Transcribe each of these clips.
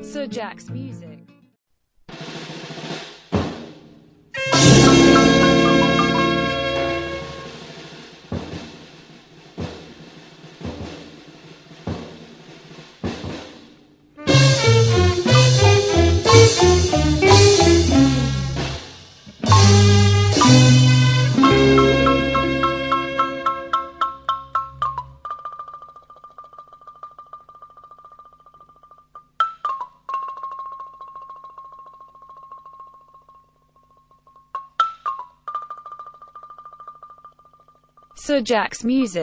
Sir Jack's music. Sir Jack's music.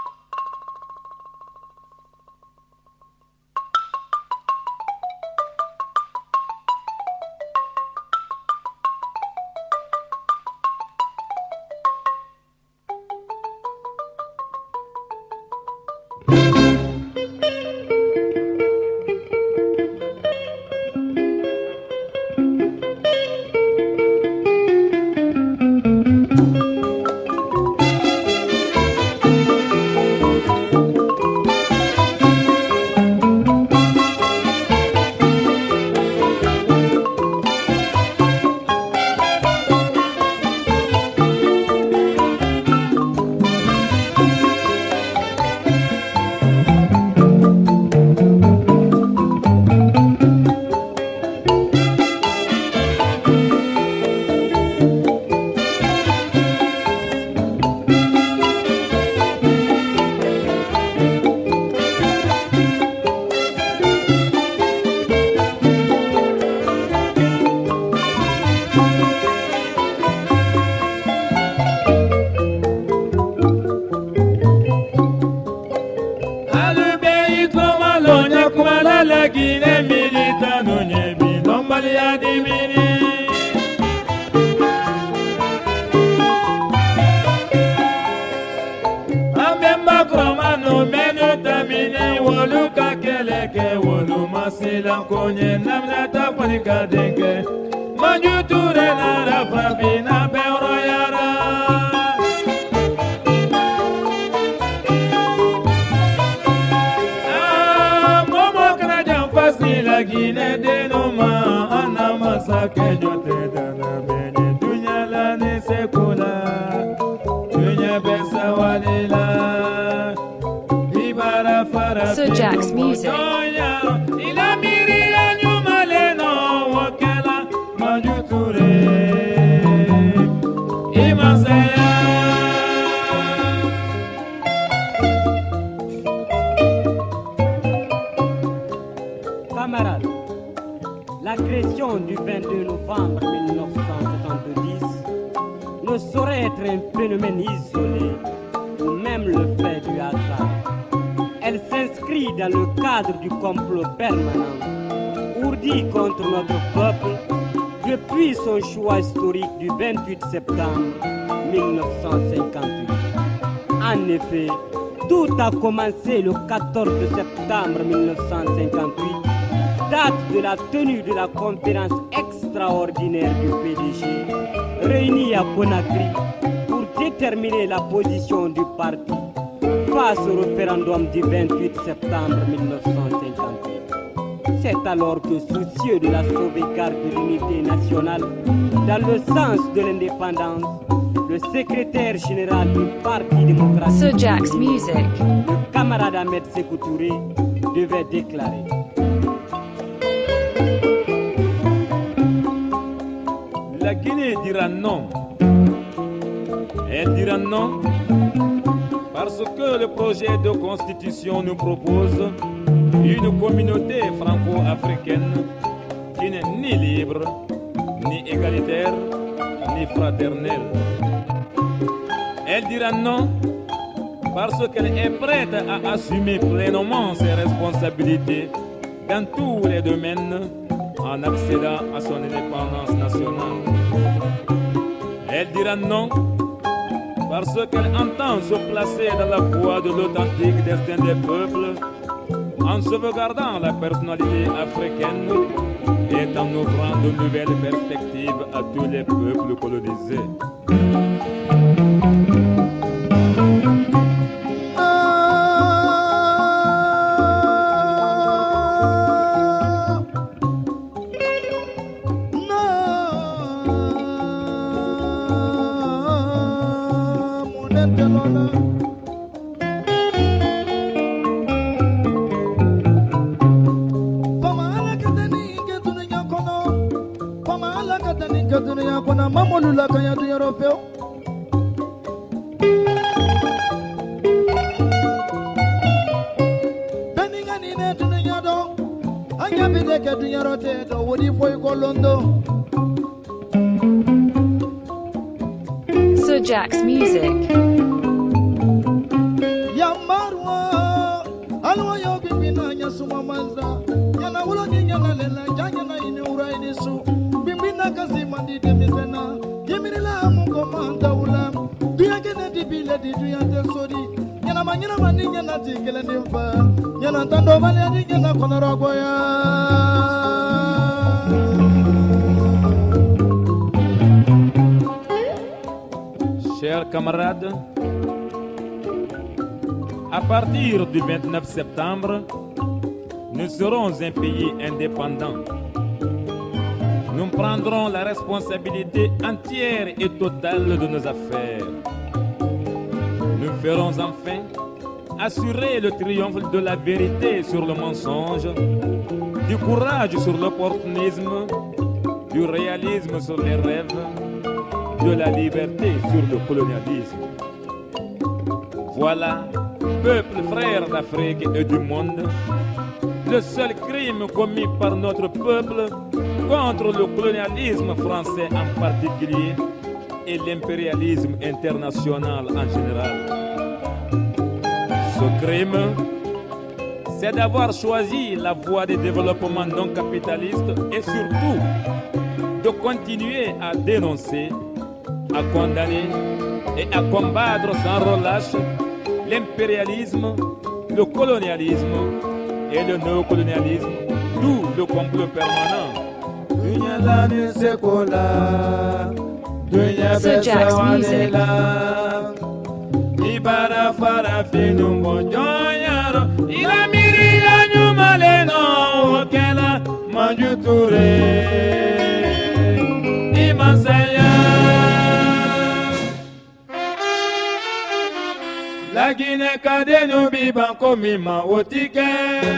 La Guinée milita no nyebi nombali ya dimini. Amemba kroma no menu tamini wolu kakeleke wolu masila konye namna tafanika denge manju ture na rafabi na beoro yara. La Guinée de Noma, Anamasa, Kenyote, Dana, Beni, Dunya, la Nesekula, Dunya, Bessa, Walila, Ibara, Fara, Sir Jack's music. Ila Miria, Numaleno, Wakela, Majuture, Imasaya. Camarades, l'agression du 22 novembre 1970 ne saurait être un phénomène isolé ou même le fait du hasard. Elle s'inscrit dans le cadre du complot permanent ourdi contre notre peuple depuis son choix historique du 28 septembre 1958. En effet, tout a commencé le 14 septembre 1958, date de la tenue de la conférence extraordinaire du PDG, réunie à Conakry pour déterminer la position du parti face au référendum du 28 septembre 1958. C'est alors que, soucieux de la sauvegarde de l'unité nationale, dans le sens de l'indépendance, le secrétaire général du Parti démocratique, Sir Jack's music, le camarade Ahmed Sékou Touré, devait déclarer: La Guinée dira non. Elle dira non parce que le projet de constitution nous propose une communauté franco-africaine qui n'est ni libre, ni égalitaire, ni fraternelle. Elle dira non parce qu'elle est prête à assumer pleinement ses responsabilités dans tous les domaines en accédant à son indépendance nationale. Elle dira non parce qu'elle entend se placer dans la voie de l'authentique destin des peuples en sauvegardant la personnalité africaine et en ouvrant de nouvelles perspectives à tous les peuples colonisés. telona. Fama ala katani ke dunia kono. Fama ala katani ke dunia kono. Mamolu la kanya du europeo. Beningani ne dunia do. Anya bide ke dunia rote do. Wodi foi kolondo. Sir Jack's music. Yamarwa alwa yo bimbina nya suma manza yana wulo ni nyana lela janya na ine ura ini su bimbina kasi mandi de misena yemini la mu komanda ula duya kene di bile di duya te sori yana manyina mani nyana tikele nimba yana tando mali ani nyana konoro goya. Chers camarades, à partir du 29 septembre, nous serons un pays indépendant. Nous prendrons la responsabilité entière et totale de nos affaires. Nous ferons enfin assurer le triomphe de la vérité sur le mensonge, du courage sur l'opportunisme, du réalisme sur les rêves, de la liberté sur le colonialisme. Voilà, peuple frère d'Afrique et du monde, le seul crime commis par notre peuple contre le colonialisme français en particulier et l'impérialisme international en général. Ce crime, c'est d'avoir choisi la voie du développement non capitaliste et surtout de continuer à dénoncer, à condamner et à combattre sans relâche l'impérialisme, le colonialisme et le néocolonialisme, d'où le complot permanent. Sir Jack's music. Ibara fara finu mojonyaro ila miri anyu maleno okela manjuture imasaya la Guinée kadenu biban komima otike.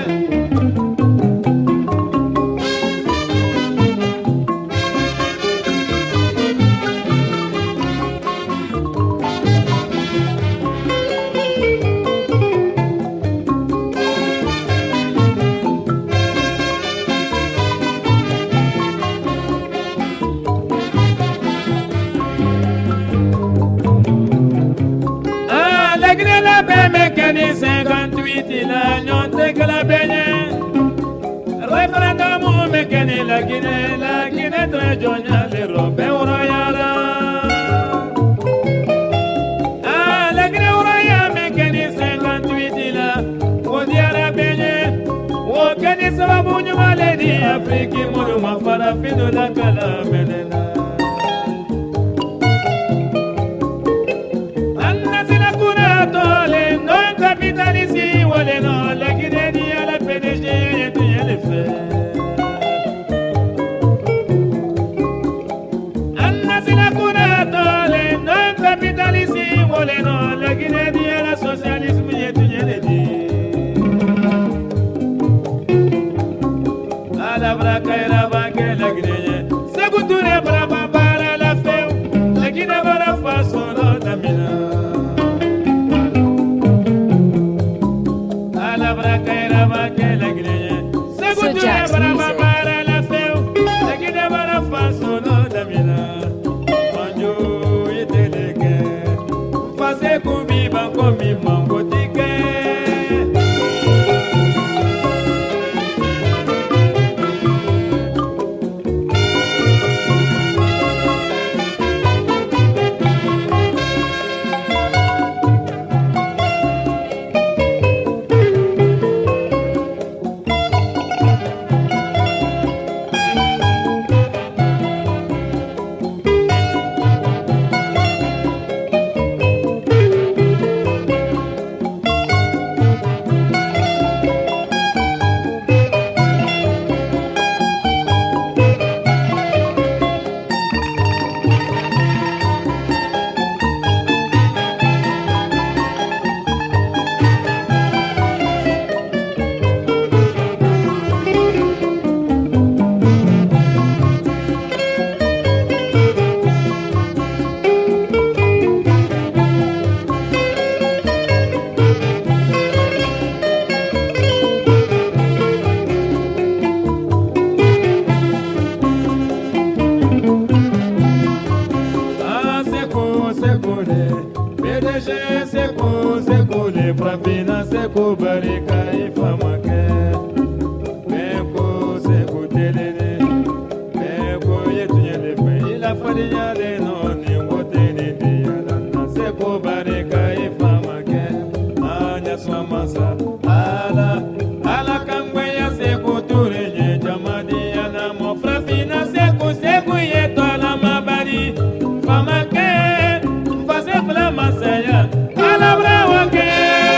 Mécanique 58, il a nyonté que la baigne. Référendum mécanique la Guinée très joignable, les Robins royal. Ah, la Guinée royale mécanique 58, il a on dit à la baigne. Au Kenya, ça va bouger maladie, Afrique, mon ma farafine de la calamena. Ici, voilà, non, la Guinée, la PDG, et tout, il est fait. Anna, c'est la Courato, les non-capitales ici, voilà, non, la Guinée, la socialisme, et tout, il est dit. À la braque et la banque, la Guinée, c'est vous tous les bras, para la feu, la Guinée va la façon, la mina. Sir Jack's music. sekule PDG sekule Frafina seku barika ifamake Meko seku telele Meko yetunyele fe ila fadinya le noni wote ni diyalana seku barika ifamake Anya swamasa ala kangwe ya seku turenye jamadi yana mo Frafina seku yeto ala mabari famake mfase fla masaya ala brawake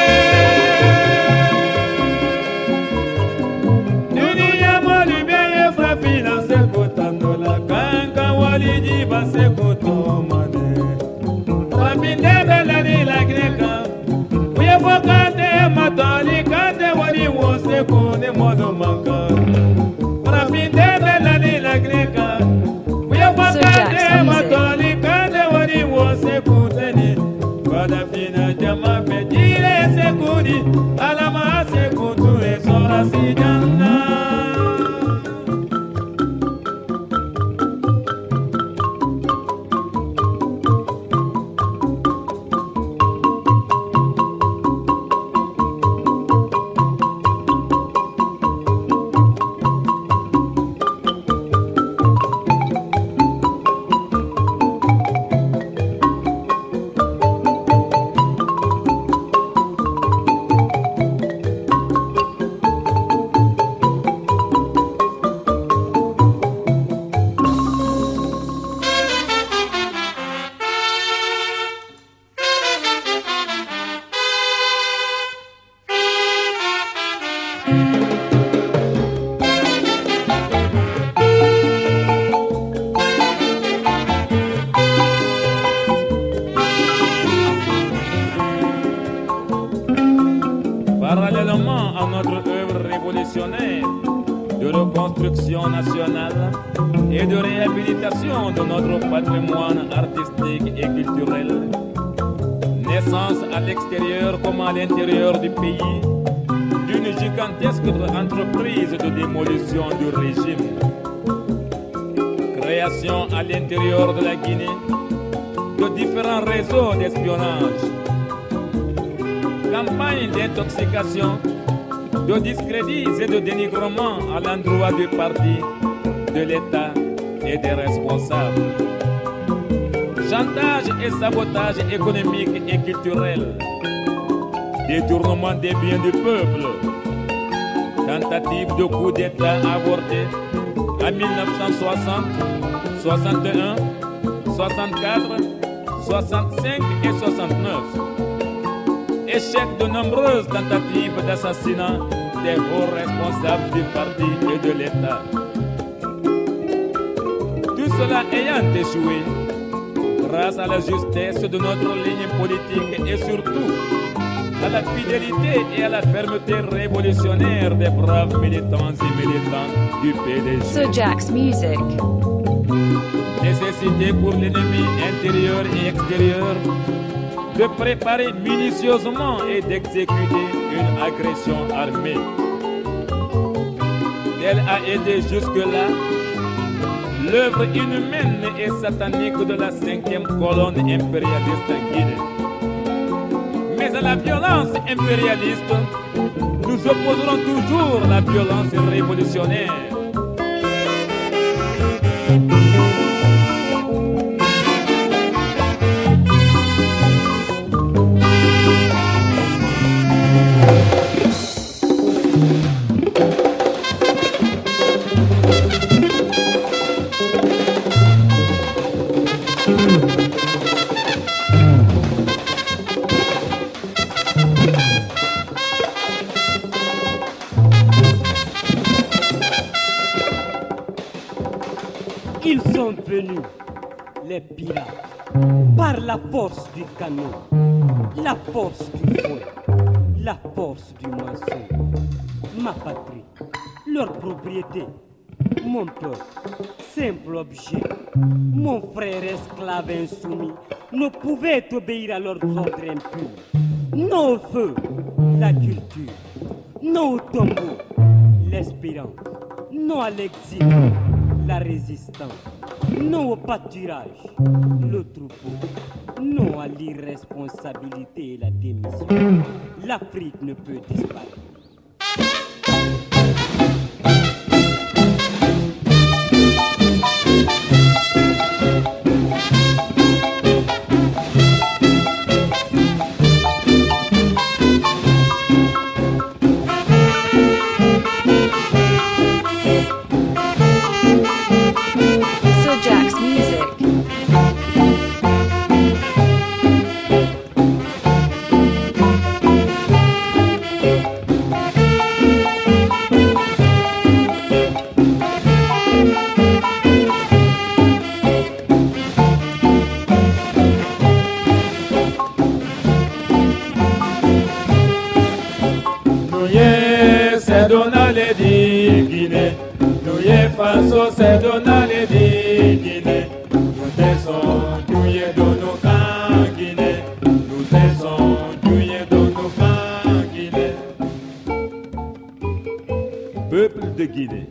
dunia moli beye Frafina seku tandola kanka waliji ba seku tomane Frafina belani la greka uye fokate matali kate wali wo seku ne modo manka Frafina belani la greka uye fokate matali kate wali wo seku teni Frafina jama pedire sekuni alama seku ture sora sijana Parallèlement à notre œuvre révolutionnaire de reconstruction nationale et de réhabilitation de notre patrimoine artistique et culturel, naissance à l'extérieur comme à l'intérieur du pays d'une gigantesque entreprise de démolition du régime, création à l'intérieur de la Guinée de différents réseaux d'espionnage, campagne d'intoxication, de discrédit et de dénigrement à l'endroit du parti, de l'État et des responsables. Chantage et sabotage économique et culturel. Détournement des biens du peuple. Tentative de coup d'État avortée en 1960, 61, 64, 65 et 69. Échec de nombreuses tentatives d'assassinat des hauts responsables du parti et de l'État. Tout cela ayant échoué, grâce à la justesse de notre ligne politique et surtout à la fidélité et à la fermeté révolutionnaire des braves militants et militants du PDG. Sojax Music. Nécessité pour l'ennemi intérieur et extérieur de préparer minutieusement et d'exécuter une agression armée. Elle a aidé jusque-là l'œuvre inhumaine et satanique de la 5e colonne impérialiste guinéenne. Mais à la violence impérialiste, nous opposerons toujours la violence révolutionnaire. Ils sont venus, les pirates, par la force du canon, la force du fouet, la force du mensonge. Ma patrie, leur propriété, mon peuple, simple objet, mon frère esclave insoumis, ne pouvait obéir à leurs ordres impurs. Non au feu, la culture, non au tombeau, l'espérance, non à l'exil, la résistance. Non au pâturage, le troupeau. Non à l'irresponsabilité et la démission. L'Afrique ne peut disparaître. Sojax Music. C'est Donald di Guinée, nous y façon c'est Donald di Guinée, nous descendons douillé de nos camps Guinée, nous descendons douillé de nos camps Guinée. Peuple de Guinée,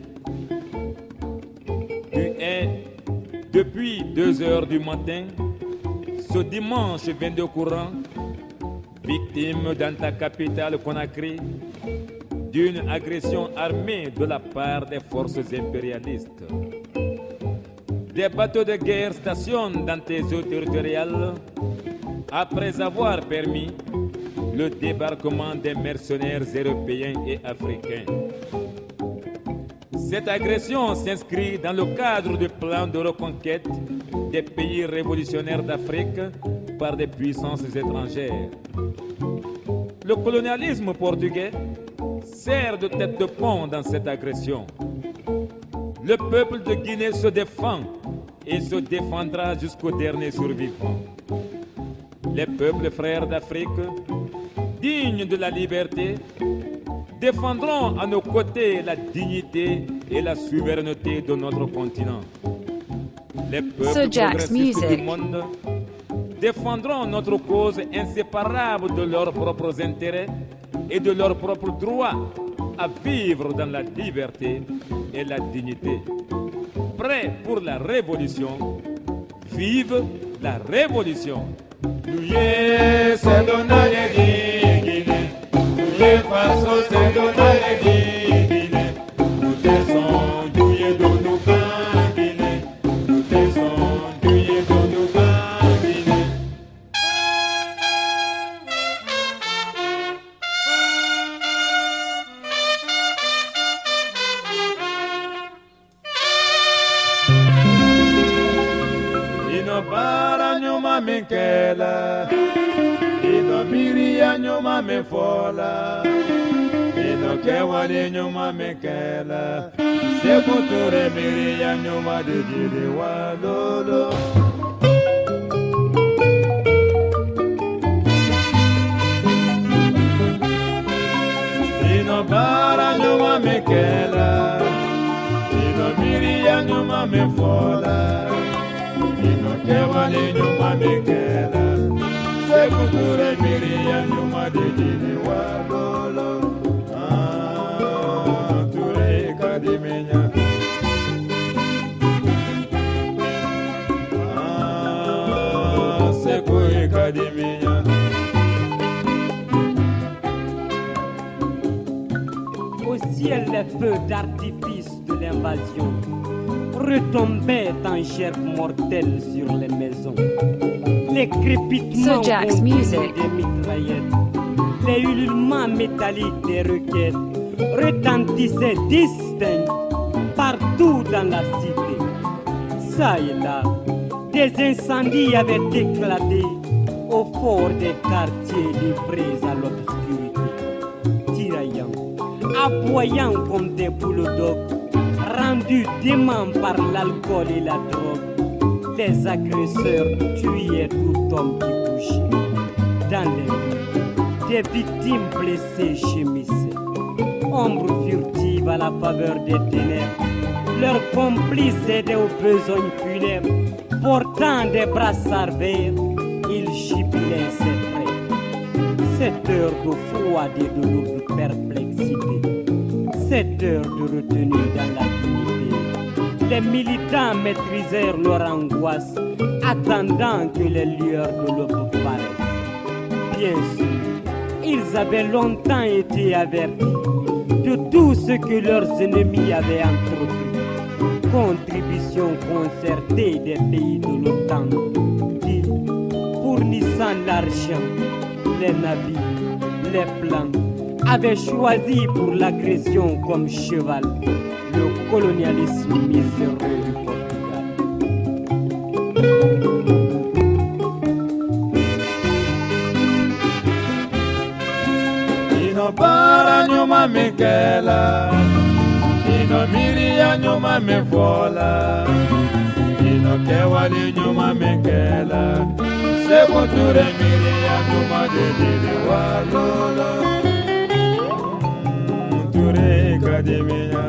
tu es depuis 2 heures du matin, ce dimanche 22 courant, victime dans ta capitale Conakry d'une agression armée de la part des forces impérialistes. Des bateaux de guerre stationnent dans tes eaux territoriales après avoir permis le débarquement des mercenaires européens et africains. Cette agression s'inscrit dans le cadre du plan de reconquête des pays révolutionnaires d'Afrique par des puissances étrangères. Le colonialisme portugais sert de tête de pont dans cette agression. Le peuple de Guinée se défend et se défendra jusqu'au dernier survivant. Les peuples frères d'Afrique, dignes de la liberté, défendront à nos côtés la dignité et la souveraineté de notre continent. Les peuples Sojax progressistes Music. du monde défendront notre cause inséparable de leurs propres intérêts et de leur propre droit à vivre dans la liberté et la dignité. Prêts pour la révolution, vive la révolution. Nous c'est Donald di Guinée, nous façon c'est Donald di Guinée, nous descendons douillé de nos camps Guinée, nous descendons douillé de nos camps Guinée. Ino bara nyuma minkela, ino miriya nyuma minfola, ino kewali nyuma minkela, sekuture miriya nyuma didiri walolo. Ino bara nyuma minkela, ino miriya nyuma minfola. Ino kewali nyuma mikela, sekuture miriya nyuma didini walolo. Ture kadimenya, sekui kadimenya. Au ciel, les feux d'artifice de l'invasion retombaient en chair mortelle sur les maisons. Les crépitements Sojax continus Music. des mitraillettes, les ululements métalliques des roquettes retentissaient distincts partout dans la cité. Ça et là, des incendies avaient éclaté au fort des quartiers livrés à l'obscurité, tiraillant, aboyant comme des bulldogs, rendus déments par l'alcool et la drogue. Les agresseurs tuaient tout homme qui bougeait. Dans les rues, des victimes blessées gémissaient. Ombre furtive à la faveur des ténèbres, leurs complices aidaient aux besognes funèbres. Portant des brassards verts, ils gibilaient ses traits. Cette heure de froid et de lourde perplexité, cette heure de retenue dans la dignité, les militants maîtrisèrent leur angoisse, attendant que les lueurs de l'aube paraissent. Bien sûr, ils avaient longtemps été avertis de tout ce que leurs ennemis avaient entrepris. Contribution concertée des pays de l'OTAN qui, fournissant l'argent, les navires, les plans, avaient choisi pour l'agression comme cheval le colonialisme miséreux du Portugal. Ino para nyuma mekela, ino miria nyuma mefola, ino kewali nyuma mekela, seko ture miria nyuma dedede walolo, ture kademia.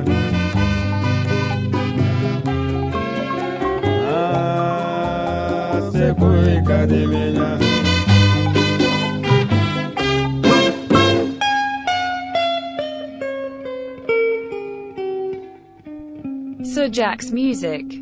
Seko kademia. Sir Jack's music.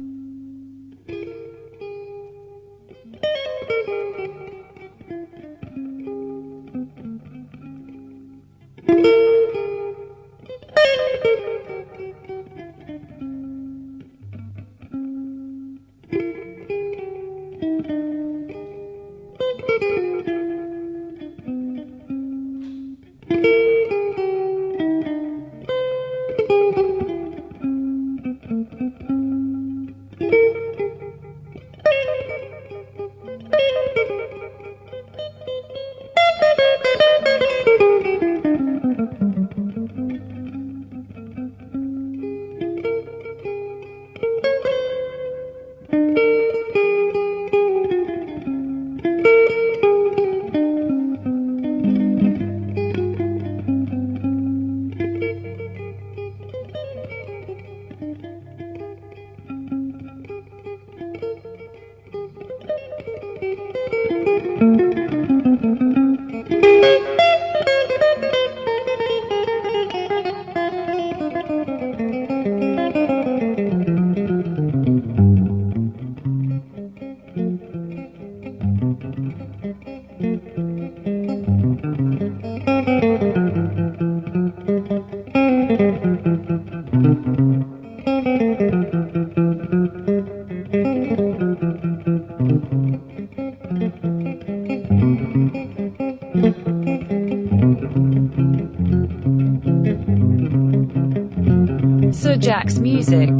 Sir Jack's music.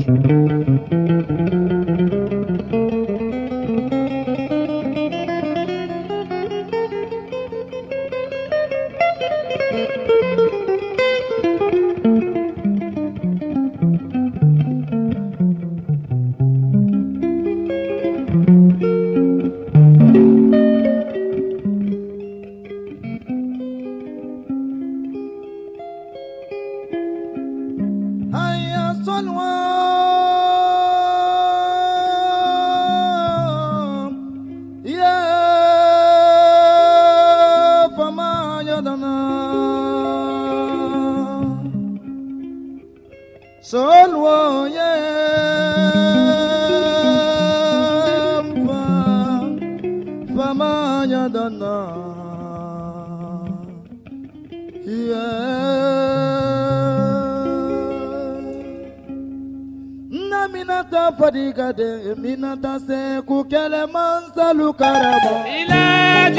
Minata se kukele mansa lukarabo. Ila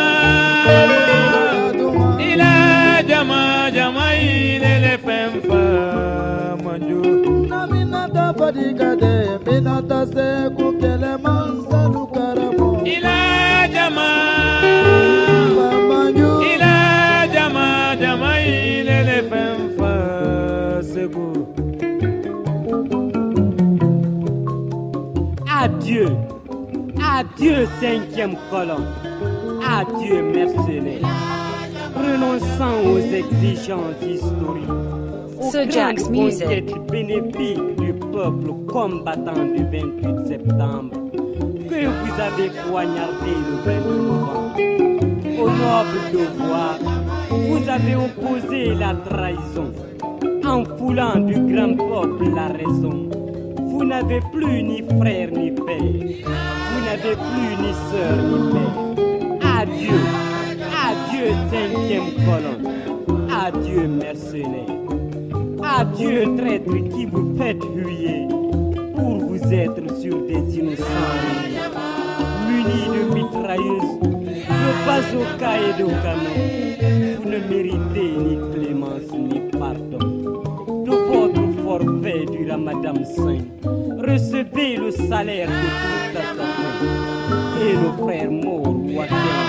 jama ile femfa manju. Na minata fadiga de minata se kukele mansa lukarabo. Ila jama manju. Ila jama ile femfa segu. Adieu, adieu cinquième colonne, adieu mercenaires. Renonçant aux exigences historiques, aux Sir Jack's grandes music. conquêtes bénéfiques du peuple combattant du 28 septembre, que vous avez poignardé le 22 novembre. Au noble devoir, vous avez opposé la trahison, en foulant du grand peuple la raison. Vous n'avez plus ni frère ni père. Vous n'avez plus ni sœur ni père. Adieu, adieu cinquième colonne. Adieu mercenaires. Adieu traîtres qui vous faites huer pour vous être sur des innocents munis de mitrailleuses, de bazooka et de canons. Vous ne méritez ni clémence ni pardon. De votre forfait du Ramadan saint, recevez le salaire de tout assassin. Et nos frères morts ou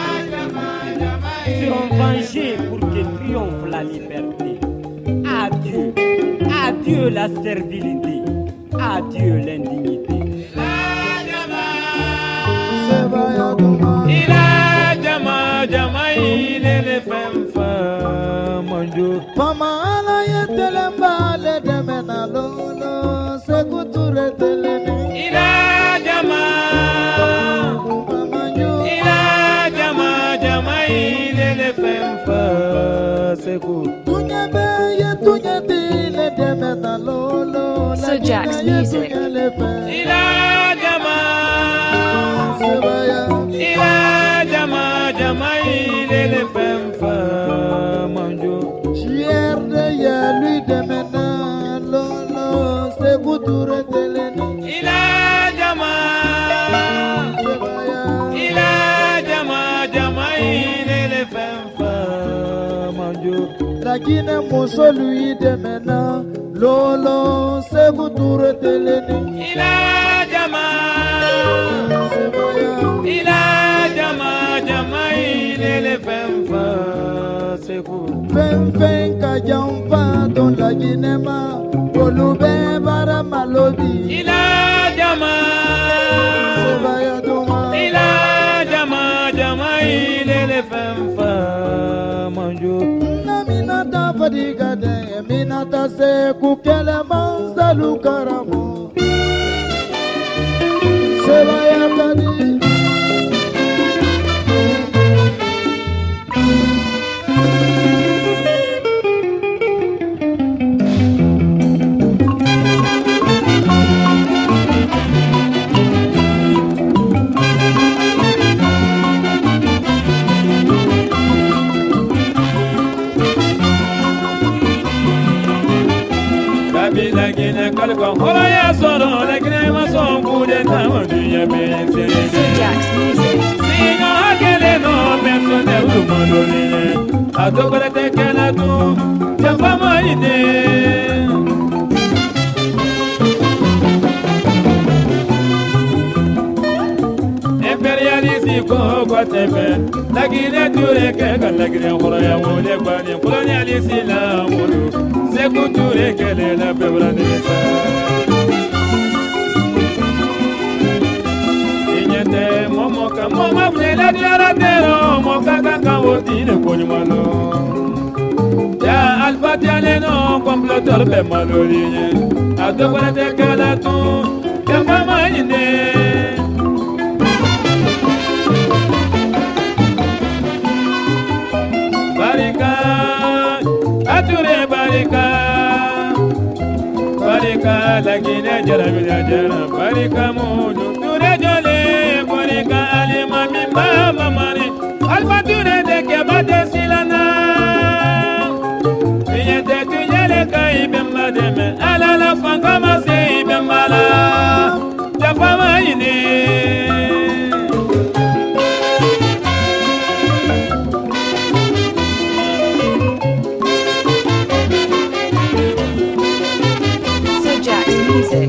seront vengés pour que triomphe la liberté. Adieu, adieu la servilité, adieu l'indignité. Il a jama jama il est le femme monjo. Pama ala yetelemba le demena lolo se kuture teleni. Il a jama jama il est le femme c'est cool. Sojax Music. Il a jama il est le femme monjo. Chier de ya lui demena lolo se kuture teleni. Il a jama jama il est le femme monjo. La Guinée moso lui demena lolo se kuture teleni. Il a jama jama il est le femme c'est cool. Fen ka jampa don la Guinée ma olube bara malobi. Il a jama jama il est le femme monjo. Naminata fadigade minata se kukele manzalu karamo. Sebaya kadi. La Guinée kalkan hola ya soro la Guinée ma son kude tama dunya be sere. Sojax Music. Singa hakele no persone u mandoline. Adobra te kala tu ya fama ide. Impérialiste ko kwatefe la Guinée dure ke la Guinée hola ya wole kwani colonialiste la wolo. C'est couture qu'elle est la pebra de ça. Inyete momoka moma blela diaratero moka kaka woti de konymano. Ya alfa tiale no comploteur be maloline. Adobra te kala tu ya fama inde. Barika ature barika la Guinée jara jara barika mojo ture jole barika alima mimba mamari alfa ture de ke bade silana yete tujale kai bemba deme ala la fanga mase bembala jafama ine. Music.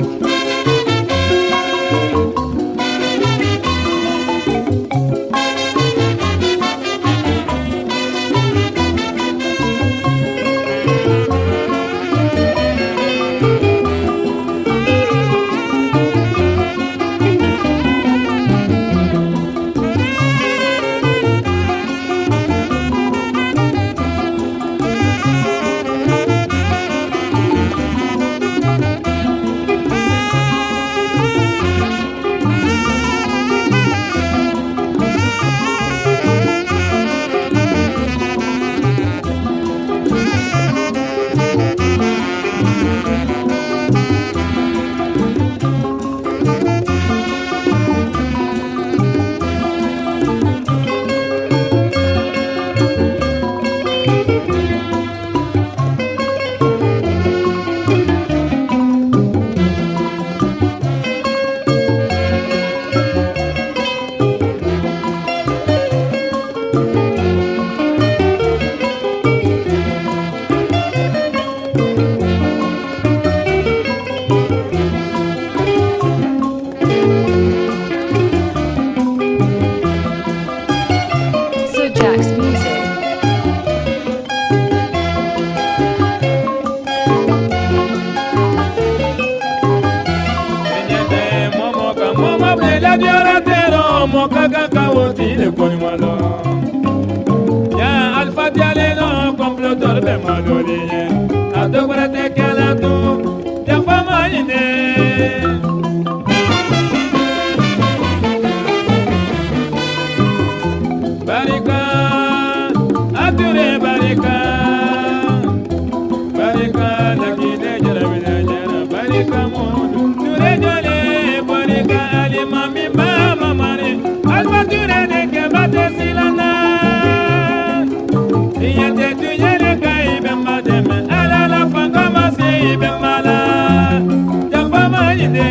doriye adobra te kala tu ya fama ine barika ature barika barika lakine jara bina jara barika mo ture jole barika ali mami mama mare alba ture de ke bate silana yete tu yele kai be mademe ala la fanga ma se be mala ya fama ide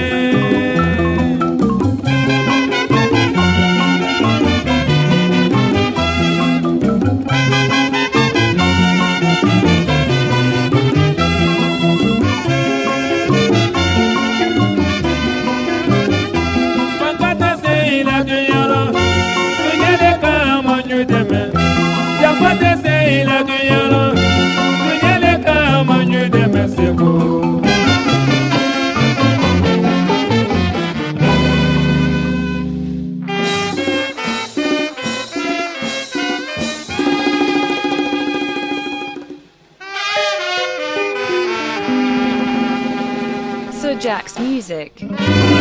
Sir Jack's music.